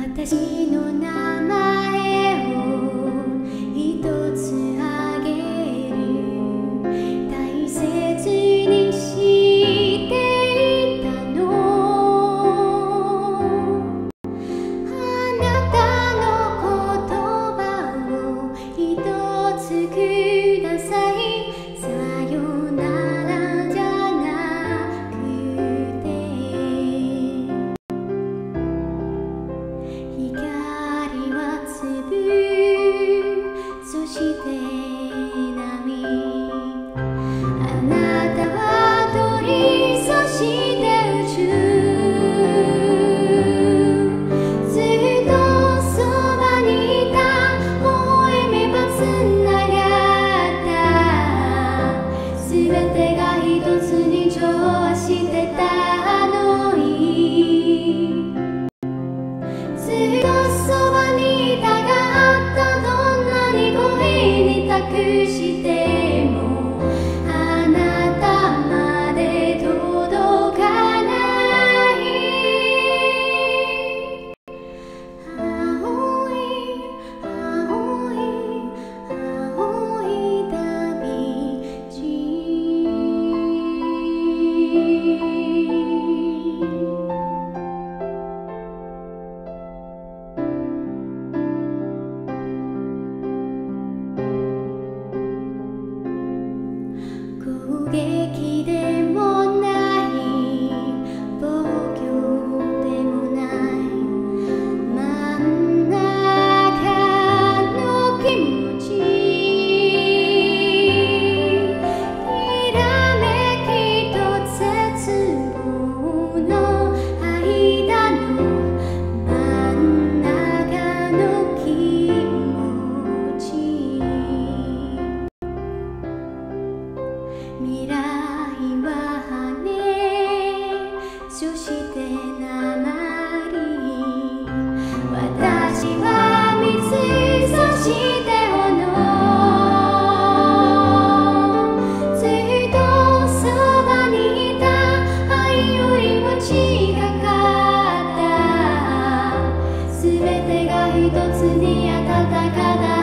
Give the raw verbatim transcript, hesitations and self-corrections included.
私の名前を一つあげる、大切にしていたの。あなたの言葉を一つください。さよならじゃなくて、光は粒、そして波。あなたは鳥、そして宇宙。ずっとそばにいた、微笑めばつながった。すべてが一つに調和してたのに。ずっとそばにいたがあった。どんなに声に託してもあなたまで届かない。青い青い青い旅路。攻撃でもない防御でもない、真ん中の気持ち。きらめきと絶望の間の真ん中の気持ち。未来は羽、そして鉛。私は水、そして炎。ずっとそばにいた、愛よりも近かった。すべてが一つに温かだ。